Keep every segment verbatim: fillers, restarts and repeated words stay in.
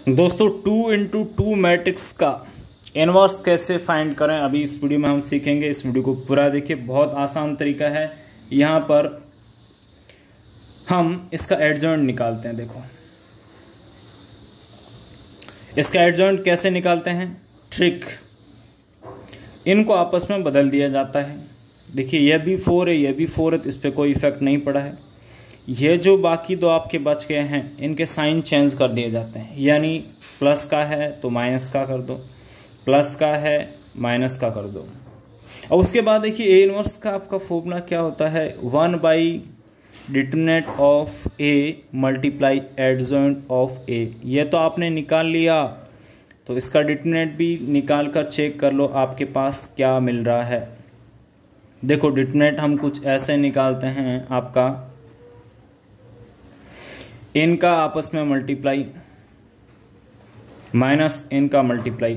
दोस्तों two into two matrix का inverse कैसे फाइंड करें, अभी इस वीडियो में हम सीखेंगे। इस वीडियो को पूरा देखिए, बहुत आसान तरीका है। यहाँ पर हम इसका एडजॉइंट निकालते हैं। देखो इसका एडजॉइंट कैसे निकालते हैं, ट्रिक, इनको आपस में बदल दिया जाता है। देखिए यह भी फोर है, यह भी फोर है, तो इस पर कोई इफेक्ट नहीं पड़ा है। ये जो बाकी दो आपके बच गए हैं, इनके साइन चेंज कर दिए जाते हैं। यानी प्लस का है तो माइनस का कर दो, प्लस का है माइनस का कर दो। और उसके बाद देखिए ए इनवर्स का आपका फॉर्मूला क्या होता है, one by determinant of A multiply adjoint of A. ये तो आपने निकाल लिया, तो इसका डिटरमिनेंट भी निकाल कर चेक कर लो आपके पास क्या मिल रहा है। देखो डिटरमिनेंट हम कुछ ऐसे निकालते हैं, आपका इनका आपस में मल्टीप्लाई माइनस इनका मल्टीप्लाई,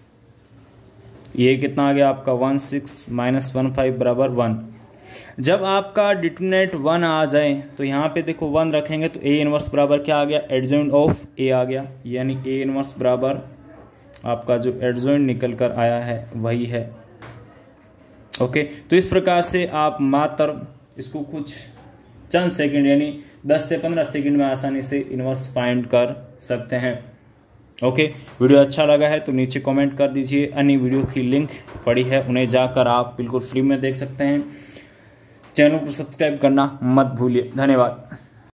ये कितना आ गया आपका one six minus one five बराबर वन। जब आपका डिटरमिनेंट वन आ जाए तो यहाँ पे देखो वन रखेंगे तो ए इनवर्स बराबर क्या आ गया, एडजॉइंट ऑफ ए आ गया। यानी ए इनवर्स बराबर आपका जो एडजॉइंट निकल कर आया है वही है। ओके, तो इस प्रकार से आप मात्र इसको कुछ चंद सेकंड यानी दस से पंद्रह सेकंड में आसानी से इनवर्स फाइंड कर सकते हैं। ओके, वीडियो अच्छा लगा है तो नीचे कमेंट कर दीजिए। अन्य वीडियो की लिंक पड़ी है, उन्हें जाकर आप बिल्कुल फ्री में देख सकते हैं। चैनल को सब्सक्राइब करना मत भूलिए। धन्यवाद।